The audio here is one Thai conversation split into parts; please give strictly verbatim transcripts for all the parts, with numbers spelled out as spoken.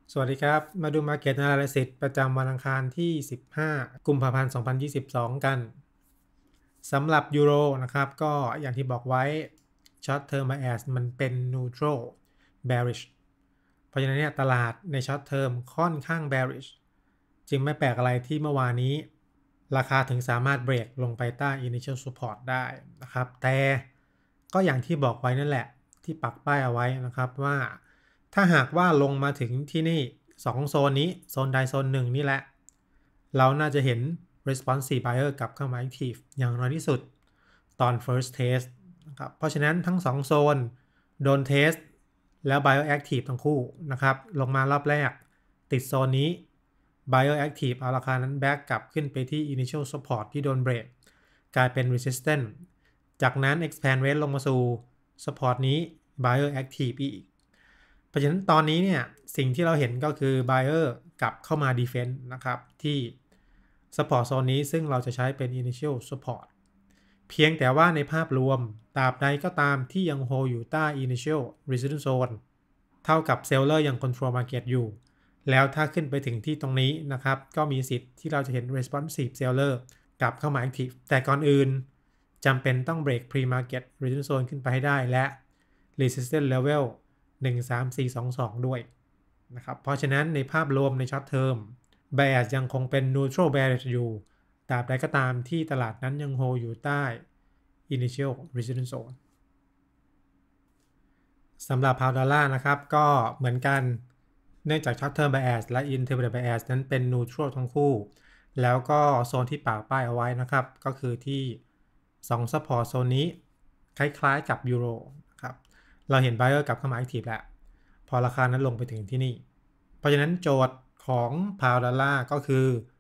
สวัสดีครับ มาดู Market Analysis ประจำวันอังคารที่ สิบห้า กุมภาพันธ์ สองพันยี่สิบสอง กันสำหรับยูโรนะครับก็อย่างที่บอกไว้ Short Term Bias มันเป็น Neutral Bearish เพราะฉะนั้นเนี่ยตลาดใน Short Term ค่อนข้าง Bearish จึงไม่แปลกอะไรที่เมื่อวานนี้ ราคาถึงสามารถเบรกลงไปใต้ Initial Support ได้นะครับแต่ก็อย่างที่บอกไว้นั่นแหละที่ปักป้ายเอาไว้นะครับว่าถ้าหากว่าลงมาถึงที่นี่สองโซนนี้โซนใดโซนหนึ่งนี่แหละเราน่าจะเห็น responsive buyer กลับเข้ามา active อย่างน้อยที่สุดตอน first test นะครับเพราะฉะนั้นทั้งสองโซนโดน test แล้ว buyer active ทั้งคู่นะครับลงมารอบแรกติดโซนนี้ buyer active เอาราคานั้น back กลับขึ้นไปที่ initial support ที่โดนเบรกกลายเป็น resistance จากนั้น expand range ลงมาสู่ support นี้ buyer active อีกเพราะฉะนั้นตอนนี้เนี่ยสิ่งที่เราเห็นก็คือ buyer กลับเข้ามา defense นะครับที่ support zone นี้ซึ่งเราจะใช้เป็น initial support เพียงแต่ว่าในภาพรวมตราบใดก็ตามที่ยัง hold อยู่ใต้ initial resistance zone เท่ากับ seller ยัง control market อยู่แล้วถ้าขึ้นไปถึงที่ตรงนี้นะครับก็มีสิทธิ์ที่เราจะเห็น responsive seller กลับเข้ามา active แต่ก่อนอื่นจำเป็นต้อง break pre market resistance zone ขึ้นไปให้ได้และ resistance level หนึ่ง สาม สี่ สอง สอง ด้วยนะครับเพราะฉะนั้นในภาพรวมใน short term bias ยังคงเป็น neutral bearish อยู่ตราบใดก็ตามที่ตลาดนั้นยัง hold อยู่ใต้ initial resistance zone สำหรับพาวดอลลาร์นะครับก็เหมือนกันเนื่องจาก short term bias และ intermediate bias นั้นเป็น neutral ทั้งคู่แล้วก็โซนที่ปากป้ายเอาไว้นะครับก็คือที่สอง support โซนนี้คล้ายๆกับยูโรนะครับเราเห็น buyer กลับเข้ามา active แล้วพอราคานั้นลงไปถึงที่นี่เพราะฉะนั้นโจทย์ของพาวดอลลาร์ก็คือ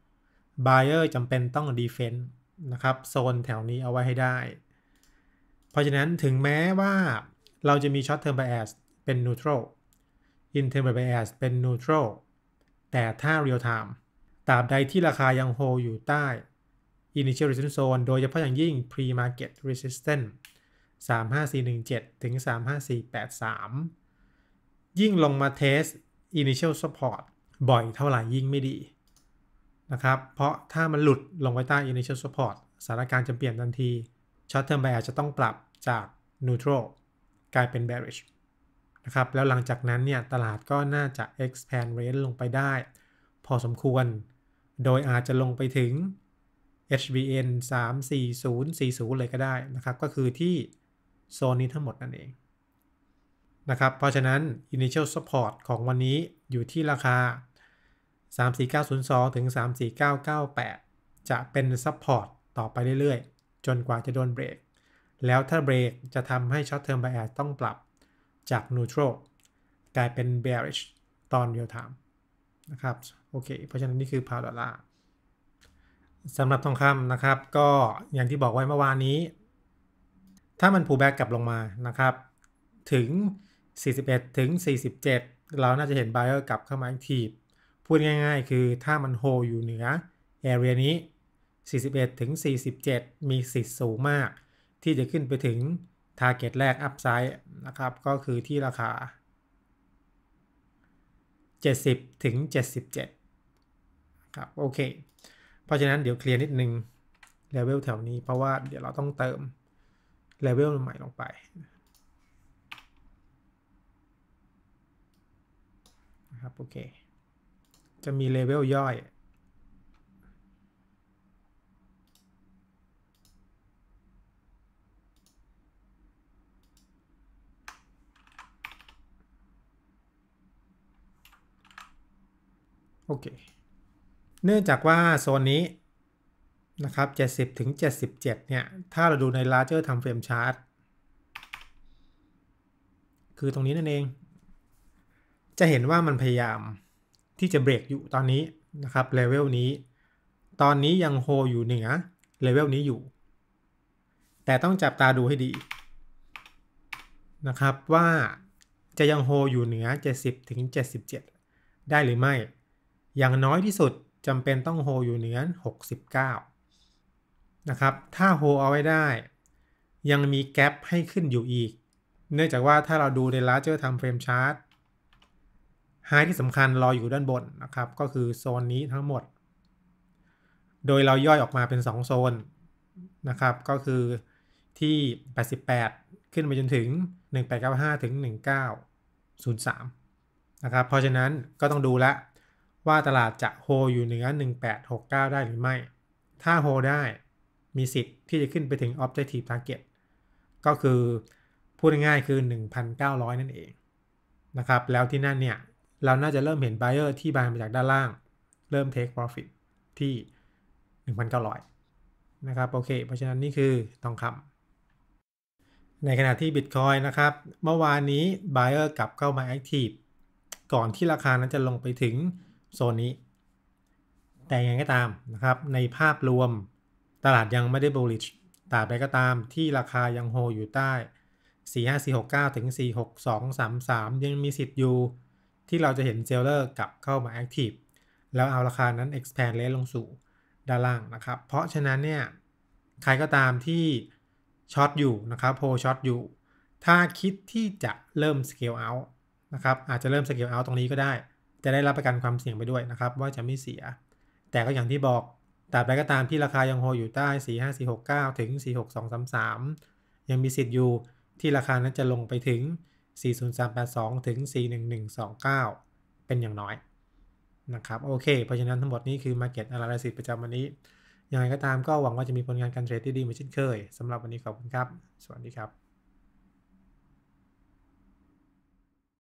buyer จำเป็นต้อง defend นะครับโซนแถวนี้เอาไว้ให้ได้เพราะฉะนั้นถึงแม้ว่าเราจะมี short term bias เป็น neutral intermediate bias เป็น neutral แต่ถ้า real time ตราบใดที่ราคายัง hold อยู่ใต้ initial resistance zone โดยเฉพาะอย่างยิ่ง pre market resistance สาม ห้า สี่ หนึ่ง เจ็ด ถึง สาม ห้า สี่ แปด สาม ยิ่งลงมา test initial support บ่อยเท่าไหร่ยิ่งไม่ดีนะครับเพราะถ้ามันหลุดลงไปใต้ initial support สถานการณ์จะเปลี่ยนทันที short term bias จะต้องปรับจาก neutral กลายเป็น bearish นะครับแล้วหลังจากนั้นเนี่ยตลาดก็น่าจะ expand range ลงไปได้พอสมควรโดยอาจจะลงไปถึง เอช บี เอ็น สาม สี่ ศูนย์ สี่ ศูนย์ เลยก็ได้นะครับก็คือที่โซนนี้ทั้งหมดนั่นเองนะครับเพราะฉะนั้น initial support ของวันนี้อยู่ที่ราคา สาม สี่ เก้า ศูนย์ สอง ถึง สาม สี่ เก้า เก้า แปด จะเป็น support ต่อไปเรื่อยๆจนกว่าจะโดนเบรกแล้วถ้าเบรกจะทำให้ short term bias ต้องปรับจาก neutral กลายเป็น bearish ตอน real time นะครับโอเคเพราะฉะนั้นนี่คือพาวดอลลาร์สำหรับทองคำนะครับก็อย่างที่บอกไว้เมื่อวานนี้ถ้ามัน pull back กลับลงมานะครับถึงสี่สิบเอ็ดถึงสี่สิบเจ็ดเราน่าจะเห็น buyer กลับเข้ามา active พูดง่ายๆคือถ้ามัน hold อยู่เหนือ area นี้สี่สิบเอ็ดถึงสี่สิบเจ็ดมีสิทธิ์สูงมากที่จะขึ้นไปถึง target แรก upside นะครับก็คือที่ราคาเจ็ดสิบถึงเจ็ดสิบเจ็ดครับโอเคเพราะฉะนั้นเดี๋ยวเคลียร์นิดนึงเลเวลแถวนี้เพราะว่าเดี๋ยวเราต้องเติมเลเวลใหม่ลงไปนะครับโอเคจะมีเลเวลย่อยโอเคเนื่องจากว่าโซนนี้นะครับเจ็ดสิบถึงเจ็ดสิบเจ็ดเนี่ยถ้าเราดูใน larger time frame chart คือตรงนี้นั่นเองจะเห็นว่ามันพยายามที่จะเบรกอยู่ตอนนี้นะครับเลเวลนี้ตอนนี้ยังโฮอยู่เหนือเลเวลนี้อยู่แต่ต้องจับตาดูให้ดีนะครับว่าจะยังโฮอยู่เหนือเจ็ดสิบถึงเจ็ดสิบเจ็ดได้หรือไม่อย่างน้อยที่สุดจำเป็นต้องโฮอยู่เหนือหกสิบเก้านะครับถ้าโฮเอาไว้ได้ยังมีแกปให้ขึ้นอยู่อีกเนื่องจากว่าถ้าเราดูใน larger time frame chart ไฮที่สำคัญรออยู่ด้านบนนะครับก็คือโซนนี้ทั้งหมดโดยเราย่อยออกมาเป็นสองโซนนะครับก็คือที่แปดสิบแปดขึ้นไปจนถึงหนึ่งพันแปดร้อยเก้าสิบห้าถึงหนึ่งพันเก้าร้อยสามนะครับเพราะฉะนั้นก็ต้องดูละว่าตลาดจะโฮอยู่เหนือหนึ่งพันแปดร้อยหกสิบเก้าได้หรือไม่ถ้าโฮได้มีสิทธิ์ที่จะขึ้นไปถึง Objective Target ก็คือพูดง่ายๆคือ หนึ่งพันเก้าร้อย นั่นเองนะครับแล้วที่นั่นเนี่ยเราน่าจะเริ่มเห็น buyer ที่บายมาจากด้านล่างเริ่ม take profit ที่ หนึ่งพันเก้าร้อย นะครับโอเคเพราะฉะนั้นนี่คือทองคำในขณะที่ Bitcoin นะครับเมื่อวานนี้ buyer กลับเข้ามา active ก่อนที่ราคานั้นจะลงไปถึงโซนนี้แต่ยังไงก็ตามนะครับในภาพรวมตลาดยังไม่ได้ bullish ตราบใดก็ตามที่ราคายังโฮอยู่ใต้สี่ห้าสี่หกเก้าถึงสี่หกสองสามสามยังมีสิทธิ์อยู่ที่เราจะเห็นเซลเลอร์กลับเข้ามา active แล้วเอาราคานั้น expand rate ลงสู่ด้านล่างนะครับเพราะฉะนั้นเนี่ยใครก็ตามที่ช็อตอยู่นะครับโฮช็อตอยู่ถ้าคิดที่จะเริ่ม scale out นะครับอาจจะเริ่ม scale out ตรงนี้ก็ได้จะได้รับประกันความเสี่ยงไปด้วยนะครับว่าจะไม่เสียแต่ก็อย่างที่บอกตราบใดก็ตามที่ราคายังโฮอยู่ใต้สี่ห้าสี่หกเก้าถึงสี่หกสองสามสามยังมีสิทธิ์อยู่ที่ราคานั้นจะลงไปถึงสี่ศูนย์สามแปดสองถึงสี่หนึ่งหนึ่งสองเก้าเป็นอย่างน้อยนะครับโอเคเพราะฉะนั้นทั้งหมดนี้คือ Market Analysis ประจำวันนี้ยังไงก็ตามก็หวังว่าจะมีผลงานการเทรดที่ดีเหมือนเช่นเคยสำหรับวันนี้ขอบคุณครับสวัสดีครับ